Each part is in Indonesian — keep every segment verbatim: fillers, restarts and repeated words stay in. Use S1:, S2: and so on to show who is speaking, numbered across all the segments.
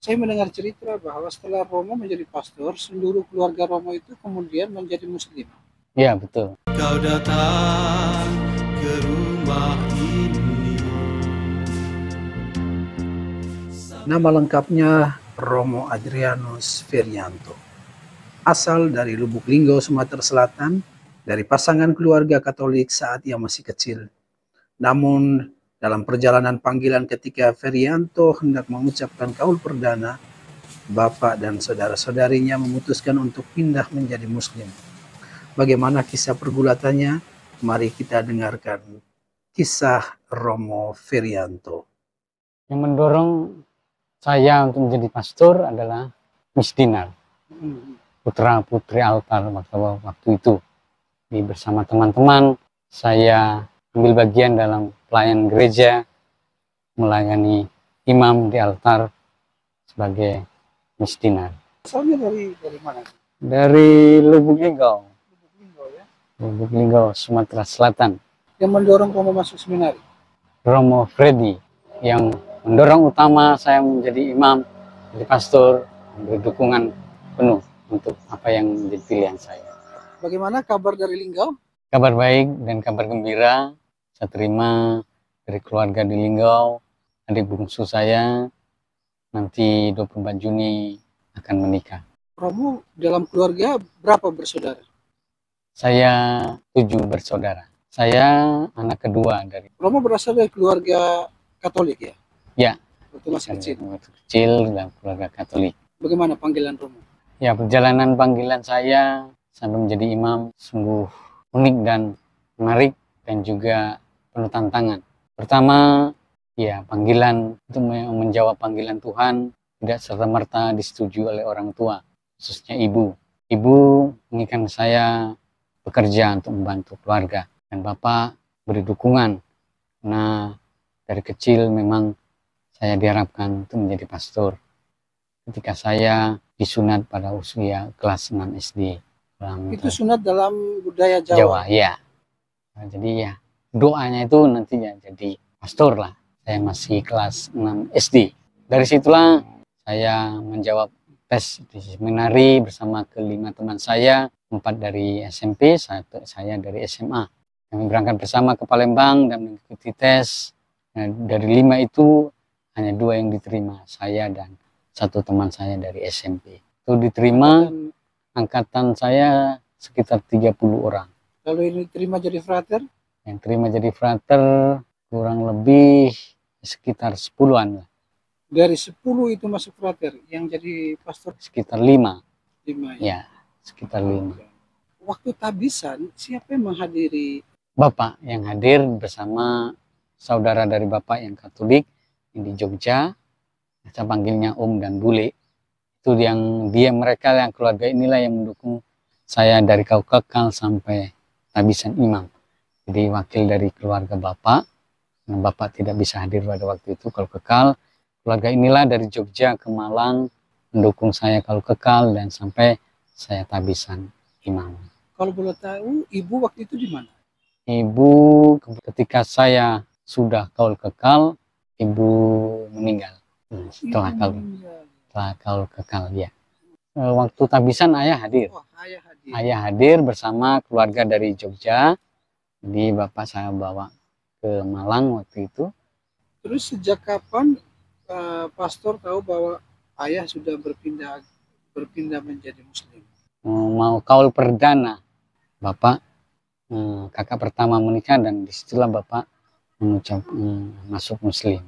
S1: Saya mendengar cerita bahwa setelah Romo menjadi pastor, seluruh keluarga Romo itu kemudian menjadi Muslim.
S2: Ya, betul.
S3: Kau datang ke rumah ini.
S1: Nama lengkapnya Romo Adrianus Ferianto. Asal dari Lubuk Linggau, Sumatera Selatan, dari pasangan keluarga Katolik saat ia masih kecil. Namun, dalam perjalanan panggilan ketika Ferianto hendak mengucapkan kaul perdana, bapak dan saudara-saudarinya memutuskan untuk pindah menjadi Muslim. Bagaimana kisah pergulatannya? Mari kita dengarkan kisah Romo Ferianto.
S2: Yang mendorong saya untuk menjadi pastor adalah Miss Dinar, putra putri altar waktu itu. Di bersama teman-teman saya ambil bagian dalam pelayanan gereja, melayani imam di altar sebagai Miss Dinar.
S1: Asalnya dari dari mana?
S2: Dari Lubuk Linggau,
S1: Lubuk Linggau ya.
S2: Lubuk Linggau, Sumatera Selatan.
S1: Yang mendorong Romo masuk seminari?
S2: Romo Freddy yang mendorong utama saya menjadi imam, menjadi pastor, memberi dukungan penuh untuk apa yang menjadi pilihan saya.
S1: Bagaimana kabar dari Linggau?
S2: Kabar baik dan kabar gembira saya terima dari keluarga di Linggau. Adik bungsu saya nanti dua puluh empat Juni akan menikah.
S1: Romo dalam keluarga berapa bersaudara?
S2: Saya tujuh bersaudara. Saya anak kedua dari.
S1: Romo berasal dari keluarga Katolik ya?
S2: Ya.
S1: Waktu masih kecil?
S2: Waktu kecil dan keluarga Katolik.
S1: Bagaimana panggilan Romo?
S2: Ya, perjalanan panggilan saya sampai menjadi imam sungguh unik dan menarik dan juga penuh tantangan. Pertama, ya panggilan untuk menjawab panggilan Tuhan tidak serta-merta disetujui oleh orang tua, khususnya ibu. Ibu menginginkan saya bekerja untuk membantu keluarga dan bapak beri dukungan. Nah, dari kecil memang saya diharapkan untuk menjadi pastor. Ketika saya disunat pada usia kelas enam S D.
S1: Itu sunat dalam budaya Jawa?
S2: Jawa, ya. Nah, jadi ya doanya itu nantinya jadi pastor lah. Saya masih kelas enam S D. Dari situlah saya menjawab tes di seminari bersama kelima teman saya. Empat dari S M P, satu saya dari S M A. Kami berangkat bersama ke Palembang dan mengikuti tes. Nah, dari lima itu hanya dua yang diterima, saya dan satu teman saya dari S M P. Itu diterima, angkatan, angkatan saya sekitar tiga puluh orang.
S1: Kalau ini terima jadi frater?
S2: Yang terima jadi frater kurang lebih sekitar sepuluhan lah.
S1: Dari sepuluh itu masuk frater, yang jadi pastor?
S2: Sekitar lima.
S1: Lima ya?
S2: Ya, sekitar lima.
S1: Waktu tabisan, siapa yang menghadiri?
S2: Bapak yang hadir bersama saudara dari bapak yang Katolik yang di Jogja. Saya panggilnya Om dan Bule. Itu yang dia mereka yang keluarga inilah yang mendukung saya dari kau kekal sampai tabisan imam. Jadi wakil dari keluarga bapak. Karena bapak tidak bisa hadir pada waktu itu kalau kekal. Keluarga inilah dari Jogja ke Malang mendukung saya kalau kekal dan sampai saya tabisan imam.
S1: Kalau boleh tahu, ibu waktu itu di mana?
S2: Ibu ketika saya sudah kaul kekal, ibu meninggal. Setelah kaul, setelah kaul kekal ya. Waktu tabisan ayah hadir.
S1: Oh, ayah hadir.
S2: Ayah hadir bersama keluarga dari Jogja. Jadi bapak saya bawa ke Malang waktu itu.
S1: Terus sejak kapan uh, pastor tahu bahwa ayah sudah berpindah berpindah menjadi Muslim?
S2: Mau kaul perdana, bapak hmm, kakak pertama menikah dan disitulah bapak mengucap hmm, masuk Muslim.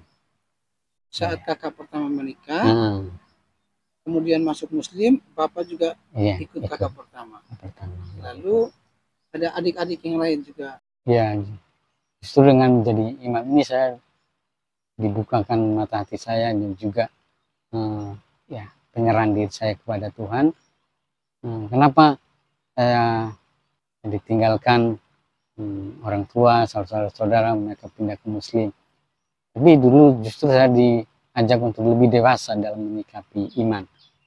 S1: Saat
S2: ya.
S1: Kakak pertama menikah,
S2: hmm.
S1: kemudian masuk Muslim, bapak juga
S2: ya,
S1: ikut,
S2: ikut
S1: kakak pertama.
S2: pertama.
S1: Lalu ada adik-adik yang lain juga.
S2: Ya, justru dengan menjadi imam ini saya dibukakan mata hati saya dan juga hmm, ya penyerahan diri saya kepada Tuhan. Hmm, kenapa saya ditinggalkan hmm, orang tua, saudara-saudara mereka pindah ke Muslim. Tapi dulu justru saya diajak untuk lebih dewasa dalam menyikapi iman.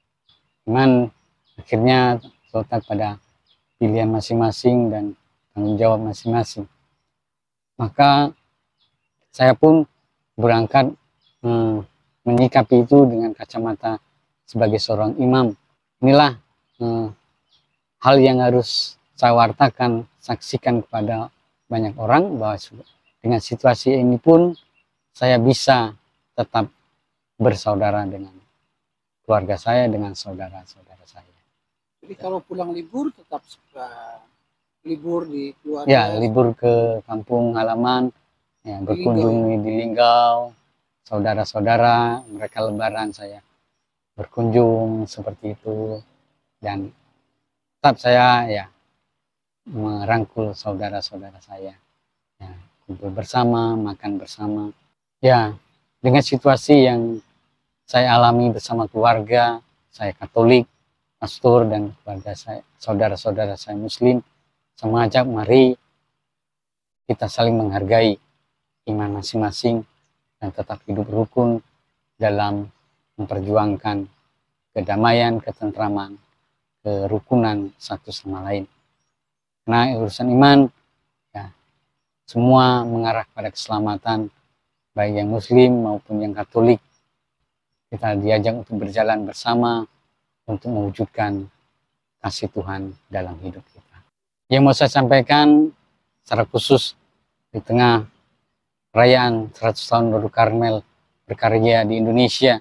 S2: Iman akhirnya terletak pada pilihan masing-masing dan tanggung jawab masing-masing. Maka saya pun berangkat hmm, menyikapi itu dengan kacamata sebagai seorang imam. Inilah eh, hal yang harus saya wartakan, saksikan kepada banyak orang, bahwa dengan situasi ini pun saya bisa tetap bersaudara dengan keluarga saya, dengan saudara-saudara saya.
S1: Jadi kalau pulang libur tetap suka libur di keluarga?
S2: Ya, libur ke kampung halaman, ya, berkunjung di Linggau, saudara-saudara, mereka lebaran saya berkunjung seperti itu, dan tetap saya ya merangkul saudara-saudara saya, ya, kumpul bersama, makan bersama. Ya, dengan situasi yang saya alami bersama keluarga, saya Katolik, pastor, dan keluarga saya, saudara-saudara saya Muslim, saya mengajak mari kita saling menghargai iman masing-masing dan tetap hidup rukun dalam memperjuangkan kedamaian, ketentraman, kerukunan satu sama lain. Karena urusan iman, ya, semua mengarah pada keselamatan, baik yang Muslim maupun yang Katolik. Kita diajak untuk berjalan bersama untuk mewujudkan kasih Tuhan dalam hidup kita. Yang mau saya sampaikan secara khusus di tengah perayaan seratus tahun Rodo Karmel berkarya di Indonesia,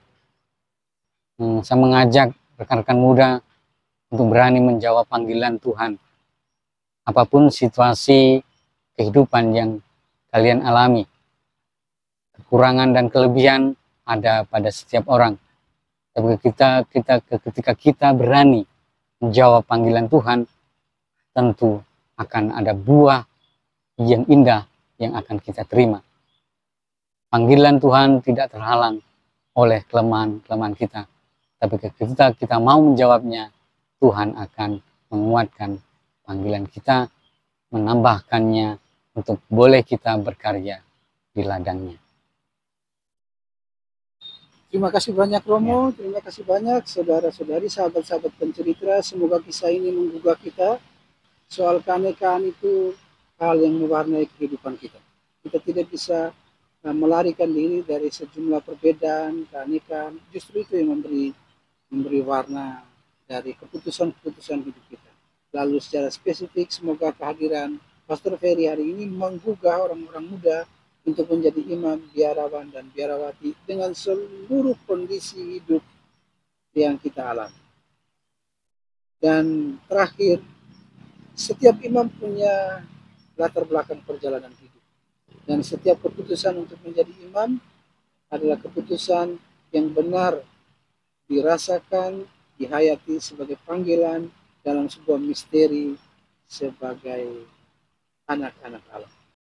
S2: hmm, saya mengajak rekan-rekan muda untuk berani menjawab panggilan Tuhan. Apapun situasi kehidupan yang kalian alami, kekurangan dan kelebihan ada pada setiap orang. Tapi kita, kita, ketika kita berani menjawab panggilan Tuhan, tentu akan ada buah yang indah yang akan kita terima. Panggilan Tuhan tidak terhalang oleh kelemahan-kelemahan kita. Tapi ketika kita mau menjawabnya, Tuhan akan menguatkan panggilan kita, menambahkannya untuk boleh kita berkarya di ladangnya.
S1: Terima kasih banyak Romo, ya. Terima kasih banyak saudara-saudari, sahabat-sahabat pencerita. Semoga kisah ini menggugah kita. Soal keanekaan itu hal yang mewarnai kehidupan kita. Kita tidak bisa uh, melarikan diri dari sejumlah perbedaan, keanekaan. Justru itu yang memberi memberi warna dari keputusan-keputusan hidup kita. Lalu secara spesifik, semoga kehadiran Pastor Ferry hari ini menggugah orang-orang muda untuk menjadi imam, biarawan, dan biarawati dengan seluruh kondisi hidup yang kita alami. Dan terakhir, setiap imam punya latar belakang perjalanan hidup. Dan setiap keputusan untuk menjadi imam adalah keputusan yang benar dirasakan, dihayati sebagai panggilan dalam sebuah misteri sebagai anak-anak Allah.